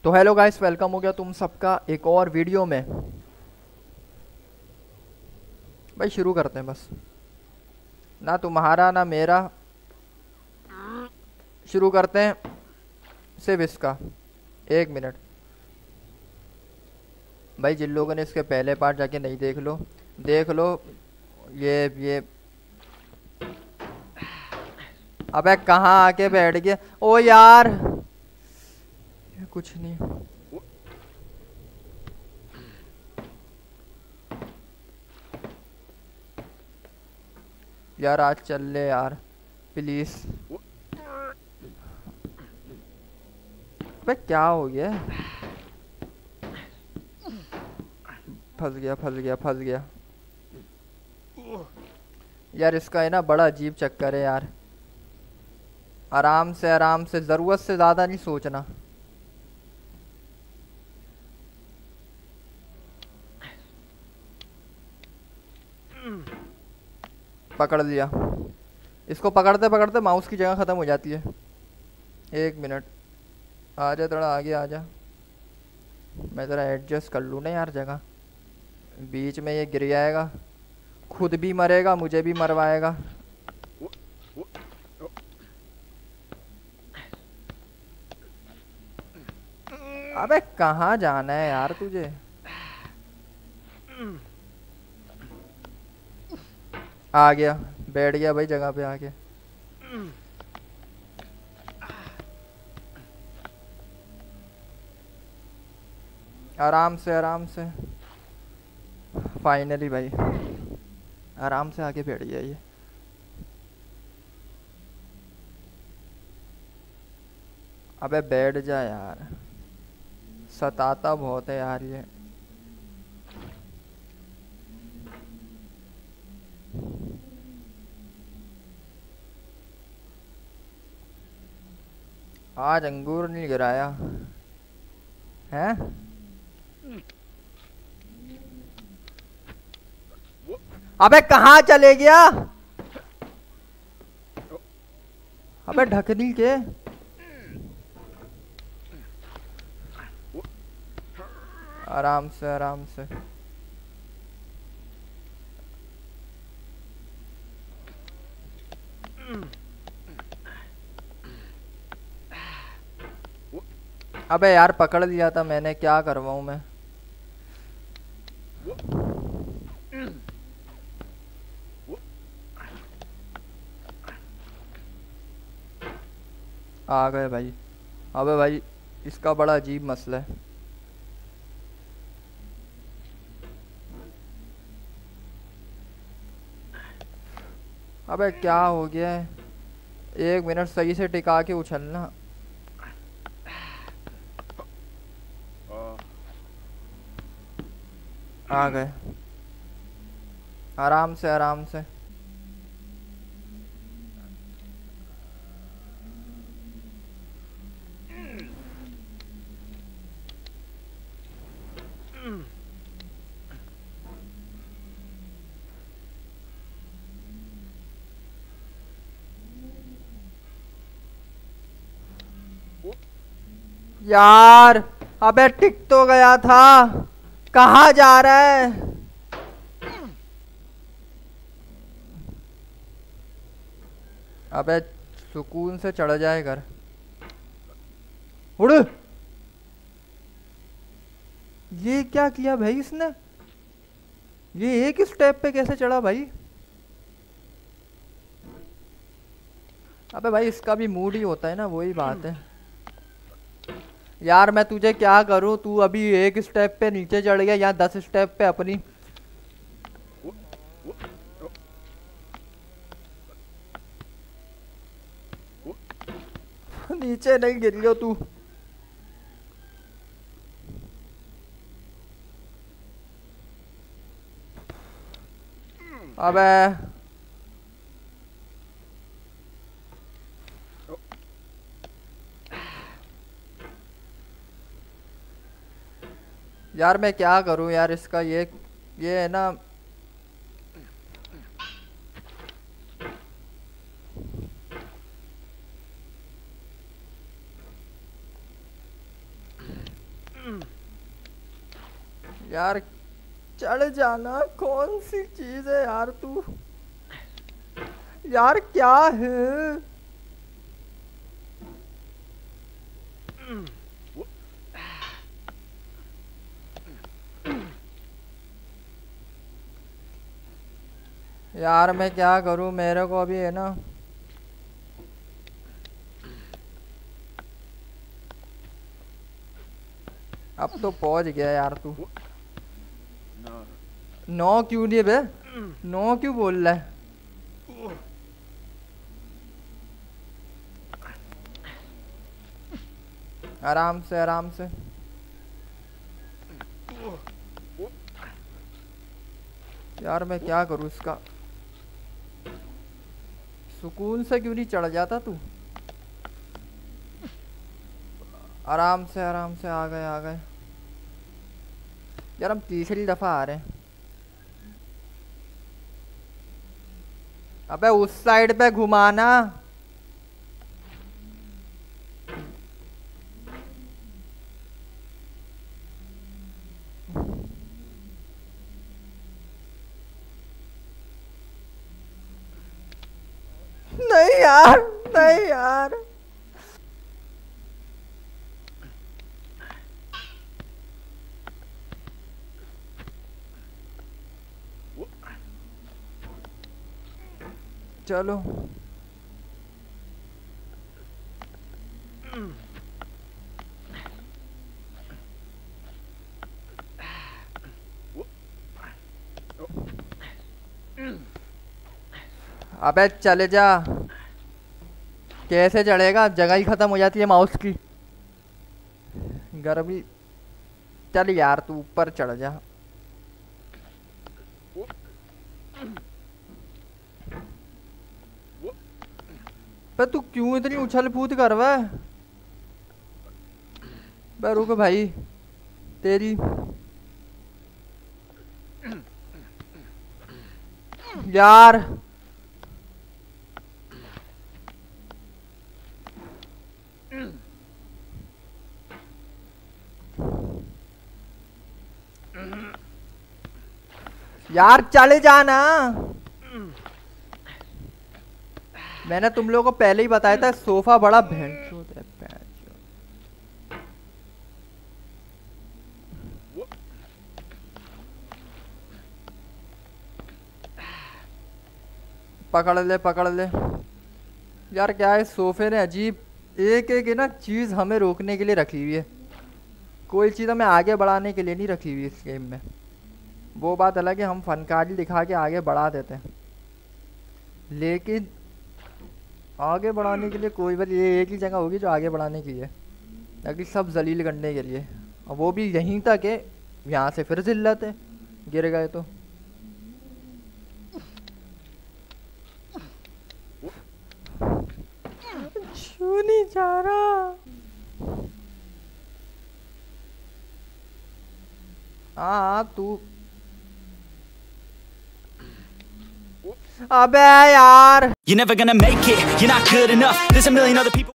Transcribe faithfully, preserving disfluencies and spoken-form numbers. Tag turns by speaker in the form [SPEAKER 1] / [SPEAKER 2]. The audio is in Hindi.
[SPEAKER 1] तो हेलो गाइस, वेलकम हो गया तुम सबका एक और वीडियो में। भाई शुरू करते हैं बस, ना तुम्हारा ना मेरा। शुरू करते हैं सिर्फ इसका। एक मिनट भाई, जिन लोगों ने इसके पहले पार्ट जाके नहीं देख लो, देख लो। ये ये अबे कहाँ आके बैठ गया? ओ यार, ये कुछ नहीं। यार आज चल ले यार, प्लीज। अबे क्या हो गया? फंस गया फंस गया फंस गया। यार इसका है ना बड़ा अजीब चक्कर है यार। आराम से आराम से, ज़रूरत से ज़्यादा नहीं सोचना। पकड़ लिया। इसको पकड़ते पकड़ते माउस की जगह ख़त्म हो जाती है। एक मिनट, आजा थोड़ा आगे आजा। मैं ज़रा एडजस्ट कर लूँ ना यार जगह। बीच में ये गिर जाएगा, खुद भी मरेगा, मुझे भी मरवाएगा। अबे कहाँ जाना है यार तुझे? आ गया, बैठ गया भाई जगह पे आके। आराम से आराम से, फाइनली भाई आराम से आके बैठ गया ये। अबे बैठ जा यार, सताता बहुत है यार ये। आज अंगूर नहीं गिराया है? अबे कहाँ चले गया? अबे ढकनी के। आराम से आराम से। अबे यार पकड़ लिया था मैंने, क्या करवाऊं मैं? आ गए भाई। अबे भाई इसका बड़ा अजीब मसला है। अबे क्या हो गया है? एक मिनट, सही से टिका के उछलना। आ गए, आराम से आराम से। यार अबे टिक तो गया था, कहाँ जा रहा है? अबे सुकून से चढ़ जाए घर। उड़। ये क्या किया भाई इसने? ये एक स्टेप पे कैसे चढ़ा भाई? अबे भाई इसका भी मूड ही होता है ना, वही बात है यार। मैं तुझे क्या करूं, तू अभी एक स्टेप पे नीचे चढ़ गया, या दस स्टेप पे अपनी। नीचे नहीं गिर लियो तू। अबे यार मैं क्या करूं यार, इसका ये ये है ना। यार चढ़ जाना, कौन सी चीज है यार तू, यार क्या है? यार मैं क्या करूं, मेरे को अभी है ना अब तो पहुंच गया यार तू। नौ क्यों नहीं बे, नौ क्यों बोल रहा है? आराम से आराम से। यार मैं क्या करूं इसका, सुकून से क्यों नहीं चढ़ जाता तू? आराम से आराम से, आ गए आ गए। यार हम तीसरी दफा आ रहे हैं। अबे उस साइड पे घुमाना। नहीं यार, नहीं यार। चलो अबे चले जा। कैसे चढ़ेगा, जगह ही खत्म हो जाती है माउस की। गर्मी। चल यार तू ऊपर चढ़ जा। पर तू क्यों इतनी उछल कूद कर रहा है? बे रुक भाई, तेरी यार। यार चले जाना। मैंने तुम लोगों को पहले ही बताया था, सोफा बड़ा भैंचोद है। पकड़ ले पकड़ ले। यार क्या है, सोफे ने अजीब एक एक ना चीज हमें रोकने के लिए रखी हुई है। कोई चीज हमें आगे बढ़ाने के लिए नहीं रखी हुई इस गेम में। वो बात अलग है, हम फनकारी दिखा के आगे बढ़ा देते हैं, लेकिन आगे बढ़ाने के लिए कोई बात, ये एक ही जगह होगी जो आगे बढ़ाने की है, ताकि सब जलील करने के लिए। और वो भी यहीं तक है, यहाँ से फिर जिल्लत है, गिर गए तो। छू नहीं जा रहा। हाँ तू, अबे यार। You're never gonna make it, you're not good enough, there's a million other people